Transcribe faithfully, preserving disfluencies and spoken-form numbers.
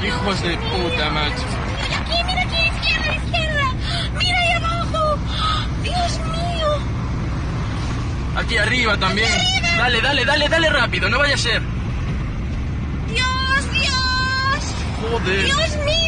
hijos de puta, macho. Mira aquí, mira aquí, izquierda, izquierda. Mira ahí abajo. Dios mío. Aquí arriba también. Aquí arriba. Dale, dale, dale, dale rápido, no vaya a ser. Dios, Dios. Joder. Dios mío.